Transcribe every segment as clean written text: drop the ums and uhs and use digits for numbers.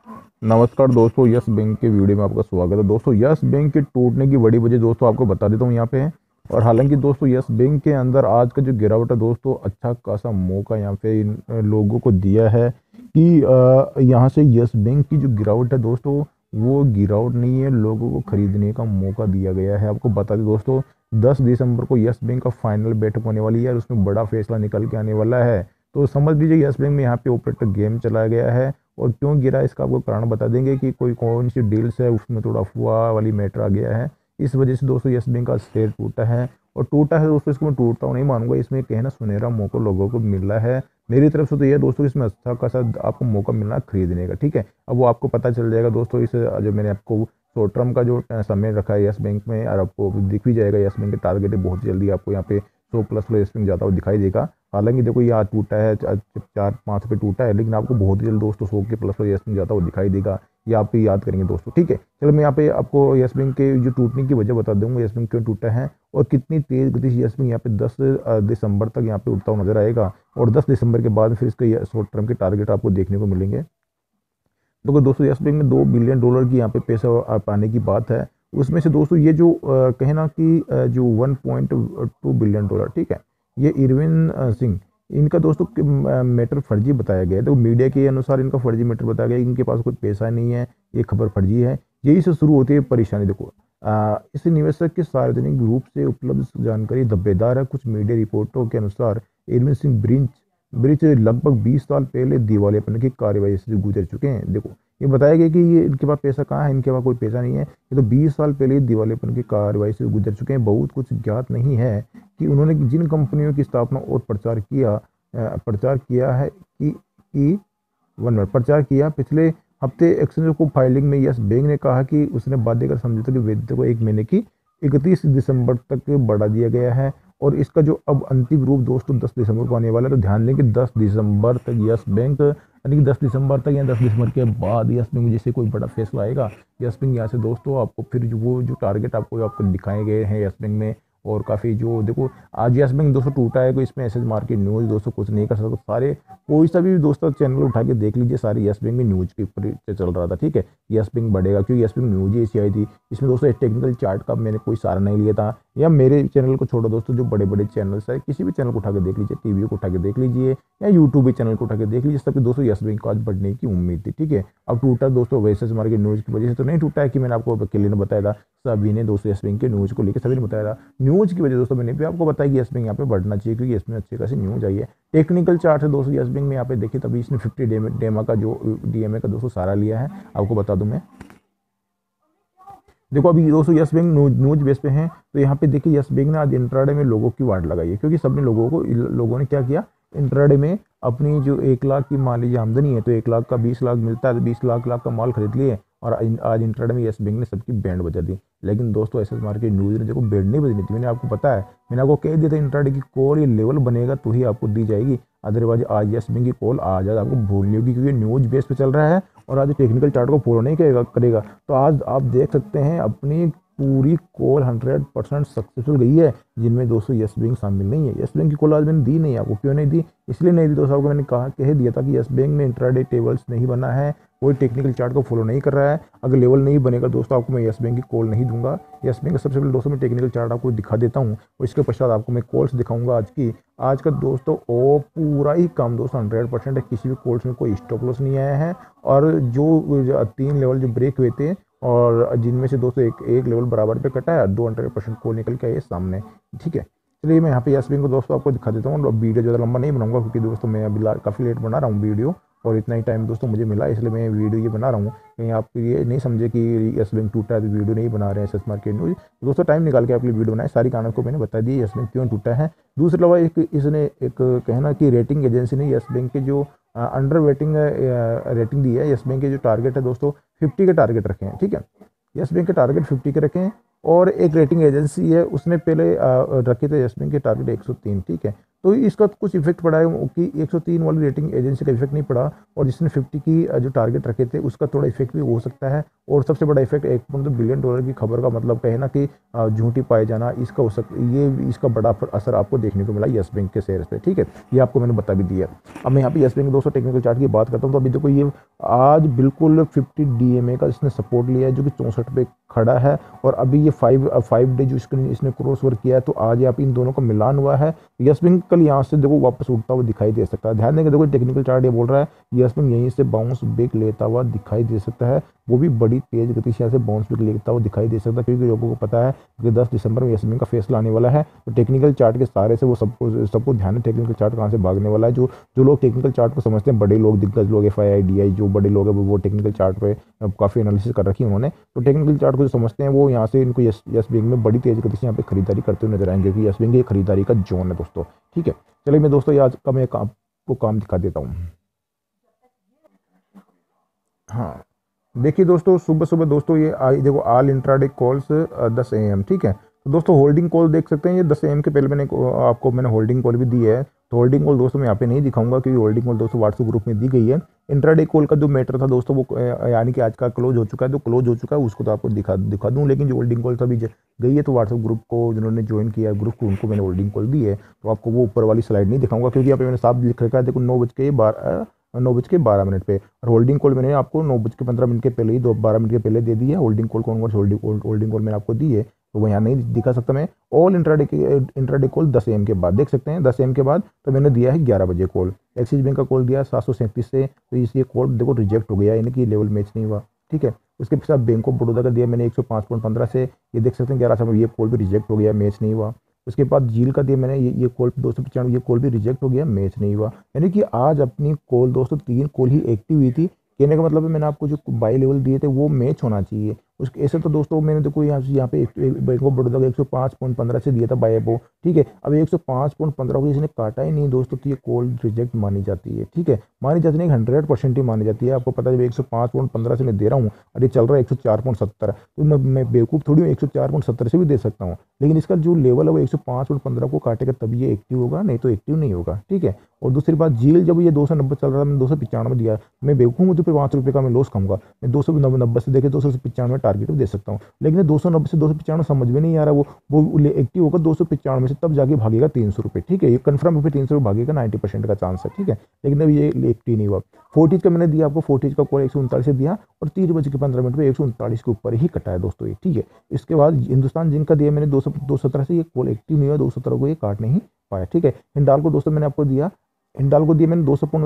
नमस्कार दोस्तों, yes Bank के वीडियो में आपका स्वागत है। दोस्तों, यस बैंक के टूटने की बड़ी वजह दोस्तों आपको बता देता हूँ यहाँ पे है। और हालांकि दोस्तों यस बैंक के अंदर आज का जो गिरावट है दोस्तों, अच्छा खासा मौका यहाँ पे इन लोगों को दिया है कि यहाँ से यस बैंक की जो गिरावट है दोस्तों, वो गिरावट नहीं है, लोगों को खरीदने का मौका दिया गया है। आपको बता दें दोस्तों, 10 दिसंबर को यस बैंक का फाइनल बैठक होने वाली है और उसमें बड़ा फैसला निकल के आने वाला है। तो समझ लीजिए यस बैंक में यहाँ पे ऑपरेटर गेम चलाया गया है। और क्यों गिरा इसका आपको कारण बता देंगे कि कोई कौन सी डील्स है उसमें थोड़ा अफवाह वाली मैटर आ गया है। इस वजह से दोस्तों यस बैंक का शेयर टूटा है। और टूटा है दोस्तों, इसको मैं टूटता हूँ नहीं मानूंगा, इसमें कहना सुनहरा मौका लोगों को मिल रहा है। मेरी तरफ से तो यह दोस्तों, इसमें अच्छा खासा आपको मौका मिलना है खरीदने का। ठीक है, अब वो आपको पता चल जाएगा दोस्तों। इस जो मैंने आपको शॉर्ट टर्म का जो समय रखा है यस बैंक में, और आपको दिख भी जाएगा यस बैंक के टारगेट है बहुत जल्दी आपको यहाँ पे 100+ यस बैंक जाता हुआ दिखाई देगा। हालांकि देखो ये आज टूटा है, 4-5 पे टूटा है, लेकिन आपको बहुत ही जल्द दोस्तों 100 के प्लस यस बैंक जाता हुआ दिखाई देगा। ये आप भी याद करेंगे दोस्तों। ठीक है, चलो मैं यहाँ पे आपको यस बैंक के जो टूटने की वजह बता दूंगा, यस बैंक क्यों टूटा है और कितनी तेज गति से यस बैंक यहाँ पे 10 दिसंबर तक यहाँ पे उठता हुआ नजर आएगा। और 10 दिसंबर के बाद फिर इसके शॉर्ट टर्म के टारगेट आपको देखने को मिलेंगे। तो दोस्तों यस बैंक में $2 बिलियन की यहाँ पे पैसा पाने की बात है। उसमें से दोस्तों ये जो कहना कि जो $1.2 बिलियन, ठीक है, ये इरविन सिंह, इनका दोस्तों मैटर फर्जी बताया गया है। तो मीडिया के अनुसार इनका फर्जी मैटर बताया गया, इनके पास कोई पैसा नहीं है, ये खबर फर्जी है। यही से शुरू होती है परेशानी। देखो इस निवेशक के सार्वजनिक रूप से उपलब्ध जानकारी धब्बेदार है। कुछ मीडिया रिपोर्टों के अनुसार इरविन सिंह ब्रिज लगभग 20 साल पहले दिवालियापन की कार्यवाही से गुजर चुके हैं। देखो ये बताया गया कि ये इनके पास पैसा कहाँ है, इनके पास कोई पैसा नहीं है। ये तो 20 साल पहले दिवालियापन की कार्यवाही से गुजर चुके हैं। बहुत कुछ ज्ञात नहीं है कि उन्होंने जिन कंपनियों की स्थापना और प्रचार किया है कि वन मिनट प्रचार किया पिछले हफ्ते एक्सचेंज को फाइलिंग में यस बैंक ने कहा कि उसने बाध्यकर समझौते की वैधता को 1 महीने की 31 दिसंबर तक बढ़ा दिया गया है। और इसका जो अब अंतिम रूप दोस्तों 10 दिसंबर को आने वाला है। तो ध्यान दें कि 10 दिसंबर तक यस बैंक, यानी कि 10 दिसंबर तक या 10 दिसंबर के बाद यस बैंक जैसे कोई बड़ा फैसला आएगा, यस बैंक यहाँ से दोस्तों आपको फिर वो जो टारगेट आपको दिखाए गए हैं यस बैंक में। और काफ़ी जो देखो आज यस बैंक दोस्तों टूटा है, कोई इसमें ऐसे मार्केट न्यूज़ दोस्तों कुछ नहीं कर सकता। सारे कोई सा भी दोस्तों चैनल उठा के देख लीजिए, सारे यस बैंक में न्यूज़ के ऊपर चल रहा था। ठीक है, यस बैंक बढ़ेगा क्योंकि यस बैंक न्यूज़ ही ऐसी आई थी। इसमें दोस्तों टेक्निकल चार्ट का मैंने कोई सहारा नहीं लिया था। या मेरे चैनल को छोड़ो दोस्तों, जो बड़े बड़े चैनल्स है, किसी भी चैनल को उठा के देख लीजिए, टीवी को उठा के देख लीजिए या यूट्यूब भी चैनल को उठा के देख लीजिए, सबके दोस्तों यस बैंक को आज बढ़ने की उम्मीद थी। ठीक है, अब टूटा दोस्तों वैसे मार्केट न्यूज़ की वजह से तो नहीं टूटा है कि मैंने आपको क्लियर बताया था। सभी ने दोस्तों यस बैंक के न्यूज़ को लेकर सभी ने बताया था। न्यूज़ की वजह दोस्तों मैंने भी आपको बताया कि यस बैंक यहाँ पे बढ़ना चाहिए क्योंकि इसमें अच्छी खासी न्यूज़ आई है। टेक्निकल चार्ट है दोस्तों यस बैंक में यहाँ पे देखिए, तभी इसने 50 डेमा का जो डीएमए का दोस्तों सहारा लिया है। आपको बता दूं मैं, देखो अभी दोस्तों यस बैंक न्यूज बेस पे हैं। तो यहाँ पे देखिए यस बैंक ने आज इंट्राडे में लोगों की वाट लगाई है क्योंकि सबने लोगों ने क्या किया, इंट्राडे में अपनी जो 1 लाख की माली आमदनी है, तो 1 लाख का 20 लाख मिलता है, तो 20 लाख का माल खरीद लिए। और आज इंट्राडे में यस बैंक ने सबकी बैंड बजा दी। लेकिन दोस्तों ऐसे मार्केट न्यूज ने देखो बैंड नहीं बजनी थी, मैंने आपको पता है, मैंने आपको कह दिया था इंट्राडे की कॉल ये लेवल बनेगा तो ही आपको दी जाएगी। अदरवाइज आज यस बैंक की कॉल आ जाए आपको भूलनी होगी क्योंकि न्यूज बेस पे चल रहा है और आज टेक्निकल चार्ट को फॉलो नहीं करेगा। तो आज आप देख सकते हैं अपनी पूरी कॉल 100% सक्सेसफुल गई है, जिनमें दोस्तों यस बैंक शामिल नहीं है। यस बैंक की कॉल आज मैंने दी नहीं, आपको क्यों नहीं दी, इसलिए नहीं दी दोस्तों, आपको मैंने कह दिया था कि यस बैंक में इंट्राडे टेबल्स नहीं बना है, कोई टेक्निकल चार्ट को फॉलो नहीं कर रहा है। अगर लेवल नहीं बनेगा दोस्तों आपको मैं यस बैंक की कॉल नहीं दूंगा। यस बैंक का सबसे पहले दोस्तों मैं टेक्निकल चार्ट आपको दिखा देता हूँ और इसके पश्चात आपको मैं कॉल्स दिखाऊंगा आज का दोस्तों। ओ पूरा ही कम दोस्तों 100% है, किसी भी कॉल्स में कोई स्टॉप लॉस नहीं आया है। और जो 3 लेवल जो ब्रेक हुए थे और जिनमें से दोस्तों एक लेवल बराबर पे कटा है, 200% कॉल निकल के आए सामने। ठीक है, चलिए मैं यहाँ पे यस बैंक को दोस्तों आपको दिखा देता हूँ। वीडियो ज़्यादा लंबा नहीं बनाऊंगा क्योंकि दोस्तों मैं अभी काफ़ी लेट बना रहा हूँ वीडियो और इतना ही टाइम दोस्तों मुझे मिला, इसलिए मैं वीडियो ये बना रहा हूँ। कहीं आप ये नहीं समझे कि यस बैंक टूटा है तो वीडियो नहीं बना रहे हैं एस मार्केट न्यूज। दोस्तों टाइम निकाल के आपके लिए वीडियो बनाए, सारी कारणों को मैंने बता दी यस बैंक क्यों टूटा है। दूसरे अलावा इसने एक कहना कि रेटिंग एजेंसी ने यस बैंक के जो अंडर रेटिंग दी है, यस बैंक के जो टारगेट है दोस्तों 50 के टारगेट रखे हैं। ठीक है, यस बैंक के टारगेट 50 के रखे हैं और एक रेटिंग एजेंसी है उसने पहले रखे थे यस बैंक के टारगेट 103। ठीक है, तो इसका कुछ इफेक्ट पड़ा है कि 103 वाली रेटिंग एजेंसी का इफेक्ट नहीं पड़ा, और जिसने 50 की जो टारगेट रखे थे उसका थोड़ा इफेक्ट भी हो सकता है। और सबसे बड़ा इफेक्ट $1 बिलियन की खबर का मतलब कहे ना कि झूठी पाए जाना, इसका हो सकता ये इसका बड़ा असर आपको देखने को मिला यस बैंक के शेयर पे। ठीक है, ये आपको मैंने बता भी दिया। अब मैं यहाँ पे यस बैंक दोस्तों टेक्निकल चार्ट की बात करता हूँ, तो अभी देखो ये आज बिल्कुल 50 DMA का इसने सपोर्ट लिया है जो कि 64 पे खड़ा है, और अभी ये 5 डे जो इसने क्रॉस ओवर किया है, तो आज यहाँ पे इन दोनों का मिलान हुआ है। यस बैंक कल यहाँ से देखो वापस उठता हुआ दिखाई दे सकता है। ध्यान देंगे, देखो टेक्निकल चार्ट ये बोल रहा है यस बैंक यहीं से बाउंस बैक लेता हुआ दिखाई दे सकता है, वो भी बड़ी तेज गति से यहाँ से बाउंस बैक लेता हुआ दिखाई दे सकता है, क्योंकि लोगों को पता है कि 10 दिसंबर में यस बैंक का फैसला आने वाला है। तो टेक्निकल चार्ट के सारे से वो सबको ध्यान है टेक्निकल चार्ट कहाँ से भागने वाला है। जो जो लोग टेक्निकल चार्ट को समझते हैं, बड़े लोग, दिग्गज लोग, FII जो बड़े लोग हैं वो टेक्निकल चार्ट पे काफ़ी एनालिसिस कर रखी है उन्होंने। तो टेक्निकल चार्ट को जो समझते हैं वो यहाँ से इनको यस बैंक में बड़ी तेज गति से यहाँ पे खरीदारी करते हुए नजर आएंगे, क्योंकि यस बैंक ये खरीदारी का जोन है दोस्तों। ठीक है, चलिए मैं दोस्तों आज का मैं आपको काम दिखा देता हूँ। हाँ, देखिए दोस्तों, सुबह सुबह दोस्तों ये आई देखो ऑल इंट्राडे कॉल्स 10 AM। ठीक है, तो दोस्तों होल्डिंग कॉल देख सकते हैं, ये 10 AM के पहले आपको मैंने होल्डिंग कॉल भी दी है। तो होल्डिंग कॉल दोस्तों मैं यहाँ पे नहीं दिखाऊंगा, क्योंकि होल्डिंग कॉल दोस्तों व्हाट्सएप ग्रुप में दी गई है। इंट्राडे कॉल का जो मैटर था दोस्तों वो यानी कि आज का क्लोज हो चुका है, तो क्लोज हो चुका है उसको तो आपको दिखा दूँ, लेकिन जो होल्डिंग कॉल अभी गई है तो व्हाट्सएप ग्रुप को जिन्होंने ज्वाइन किया ग्रुप को उनको मैंने होल्डिंग कॉल दी है। तो आपको वो ऊपर वाली स्लाइड नहीं दिखाऊंगा, क्योंकि यहाँ पे मैंने साफ लिख रखा है, देखो 9:12 पे, और होल्डिंग कॉल मैंने आपको 9:15 के पहले ही 12 मिनट के पहले दे दी है। होल्डिंग कॉल कौन कौन होल्डिंग कॉल मैंने आपको दी है, तो वो यहाँ नहीं दिखा सकता मैं। ऑल इंट्राडे कॉल 10 AM के बाद देख सकते हैं, 10 AM के बाद तो मैंने दिया है 11 बजे कॉल। एक्सिस बैंक का कॉल दिया 737 से, तो इसलिए कॉल देखो रिजेक्ट हो गया, यानी कि लेवल मैच नहीं हुआ। ठीक है, उसके साथ बैंक ऑफ बड़ौदा का दिया मैंने 105.15 से, ये देख सकते हैं 11 समय ये कॉल भी रिजेक्ट हो गया, मैच नहीं हुआ। उसके बाद जील का दिया मैंने ये कॉल 295, ये कॉल भी रिजेक्ट हो गया, मैच नहीं हुआ। यानी कि आज अपनी कॉल दोस्तों 3 कॉल ही एक्टिव हुई थी। कहने का मतलब है मैंने आपको जो बाई लेवल दिए थे वो मैच होना चाहिए। उसके ऐसे तो दोस्तों मैंने देखो यहाँ पे बैंक ऑफ बड़ौदा का 105.15 से दिया था बाय एपो। ठीक है, अब 105.15 को इसने काटा ही नहीं दोस्तों, तो ये कॉल रिजेक्ट मानी जाती है। ठीक है, मानी जाती नहीं, 100% ही मानी जाती है। आपको पता है जब 105.15 से मैं दे रहा हूँ और ये चल रहा है 104.70, तो मैं बेवकूफ़ थोड़ी हूँ, 104.70 से भी दे सकता हूँ, लेकिन इसका जो लेवल है वो 105.15 को काटेगा तभी ये एक्टिव होगा, नहीं तो एक्टिव नहीं होगा। ठीक है, और दूसरी बात जील जब ये 290 चल रहा था, मैंने 295 दिया, मैं बेवकूफ़ हूँ तो फिर ₹5 का मैं लॉस खाऊंगा। मैं 290 से देखे 295 टारगेट भी दे सकता हूँ, लेकिन 290 से 295 समझ में नहीं आ रहा, वो एक्टिव होगा 295 से, तब जाके भागेगा ₹300। ठीक है, ये कन्फर्म है, 300 भागेगा, 90% का चांस है। ठीक है, लेकिन अभी ये एक्टिव नहीं हुआ। फोर्टीज का मैंने दिया आपको, फोर्टीज का कॉल 139 से दिया और 3:15 पे 139 के ऊपर ही कटा है दोस्तों ये। ठीक है, इसके बाद हिंदुस्तान जिंक का दिया मैंने 217 से, ये कॉल एक्टिव नहीं हुआ, 217 को ये काट नहीं पाया। ठीक है, हिंडाल को दोस्तों मैंने आपको दिया, हिंडाल को दिया मैंने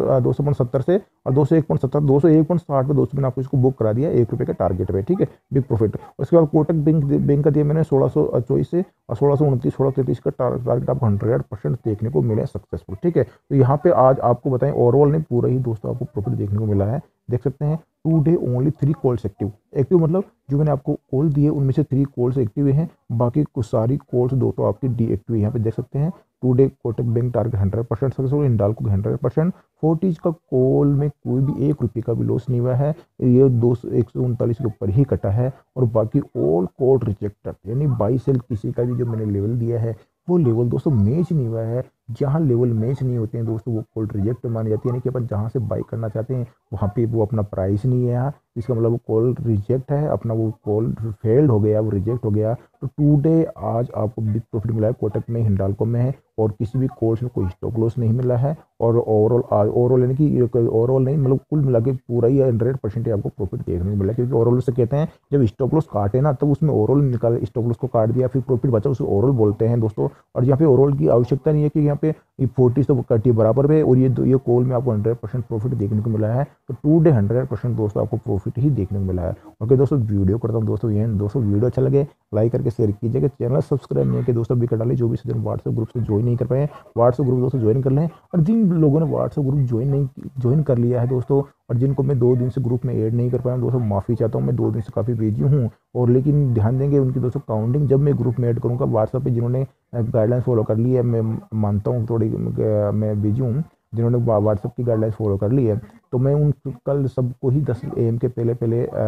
200.70 से, और 201.70 201.60 पे दोस्तों मैंने आपको इसको बुक करा दिया ₹1 के टारगेट पे। ठीक है, बिग प्रॉफिट। उसके बाद कोटक बैंक का दिया मैंने 1624 से, और 1629 1633 का टारगेट आपको 100% देखने को मिला सक्सेसफुल। ठीक है, तो यहाँ पे आज आपको बताएं ओवरऑल नहीं पूरा ही दोस्तों आपको प्रॉफिट देखने को मिला है। देख सकते हैं टुडे ओनली 3 कॉल्स एक्टिव मतलब जो मैंने आपको कॉल दिए उनमें से 3 कॉल्स एक्टिव हैं, बाकी कुछ सारी कॉल्स दोस्तों आपकी डीएक्टिव है। यहाँ पे देख सकते हैं today Kotak Bank target 100% successful, Hindalco 100%, Fortis का कॉल में कोई भी ₹1 का भी लॉस नहीं हुआ है, ये 139 के ऊपर ही कटा है, और बाकी ऑल कॉल रिजेक्टेड, यानी बाई सेल किसी का भी जो मैंने लेवल दिया है वो लेवल दोस्तों मैच नहीं हुआ है। जहाँ लेवल मैच नहीं होते हैं दोस्तों वो कॉल रिजेक्ट मानी जाती है, यानी कि अपन जहाँ से बाई करना चाहते हैं वहाँ पे वो अपना प्राइस नहीं है यहाँ, इसका मतलब वो कॉल रिजेक्ट है, अपना वो कॉल फेल्ड हो गया, वो रिजेक्ट हो गया। तो टुडे आज आपको बिग प्रॉफिट मिला है, कोटक में, हिंडाल्को में है, और किसी भी कॉल्स में कोई स्टॉप लॉस नहीं मिला है, और ओवरऑल यानी कि ओवरऑल नहीं मतलब कुल मिला के पूरा ही 100% आपको प्रॉफिट देखने को मिला, क्योंकि ओवरऑल से कहते हैं जब स्टॉप लॉस काटे ना तब उसमें ओवरऑल निकाल, स्टॉप लॉस को काट दिया फिर प्रॉफिट बचा उसे ओवरऑल बोलते हैं दोस्तों। और यहाँ पे ओवरऑल की आवश्यकता नहीं है कि यहाँ पे 40 तो कटी बराबर पे, और ये कॉल में आपको 100% प्रॉफिट देखने को मिला है। तो टुडे 100% दोस्तों आपको प्रॉफिट ही देखने को मिला है। ओके दोस्तों, वीडियो करता हूँ दोस्तों ये दोस्तों, वीडियो अच्छा लगे लाइक करके शेयर कीजिएगा, चैनल सब्सक्राइब नहीं किया दोस्तों भी कर डालें, जो भी सज्जन व्हाट्सएप ग्रुप से ज्वाइन नहीं कर पाए व्हाट्सएप ग्रुप दोस्तों ज्वाइन कर लें, और जिन लोगों ने व्हाट्सएप ग्रुप ज्वाइन कर लिया है दोस्तों, और जिनको मैं 2 दिन से ग्रुप में ऐड नहीं कर पाया दोस्तों, माफ़ी चाहता हूँ, मैं 2 दिन से काफ़ी बिजी हूँ, और लेकिन ध्यान देंगे उनकी दोस्तों काउंटिंग जब मैं ग्रुप में ऐड करूँगा व्हाट्सएप पे, जिन्होंने गाइडलाइंस फॉलो कर ली है, मैं मानता हूँ थोड़ी मैं बिजी हूँ, जिन्होंने व्हाट्सएप की गाइडलाइंस फॉलो कर ली है, तो मैं उन कल सबको ही 10 AM के पहले या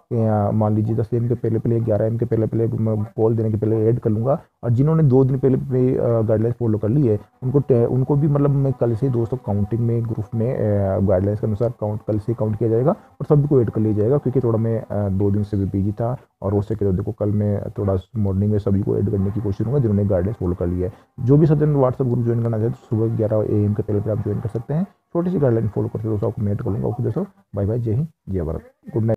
मान लीजिए 10 AM के पहले पहले 11 AM के पहले पहले मैं कॉल देने के पहले ऐड कर लूँगा। और जिन्होंने 2 दिन पहले गाइडलाइंस फॉलो कर ली है उनको भी मतलब मैं कल से दोस्तों काउंटिंग में ग्रुप में गाइडलाइंस के अनुसार कल से काउंट किया जाएगा और सभी को ऐड कर लिया जाएगा, क्योंकि थोड़ा मैं 2 दिन से भी बिजी था। और हो सके तो देखो कल मैं थोड़ा मॉर्निंग में सभी को ऐड करने की कोशिश करूँगा जिन्होंने गाइडलाइंस फॉलो कर लिया है। जो भी सज्जन व्हाट्सएप ग्रुप ज्वाइन करना चाहे तो सुबह 11 AM के पहले आप ज्वाइन कर सकते हैं। छोटी सी गाइडलाइन फॉलो करते दोस्तों आपको मैं ऐड कर लूँगा। ओके दोस्तों, बाय बाय, जय हिंद, जय भारत।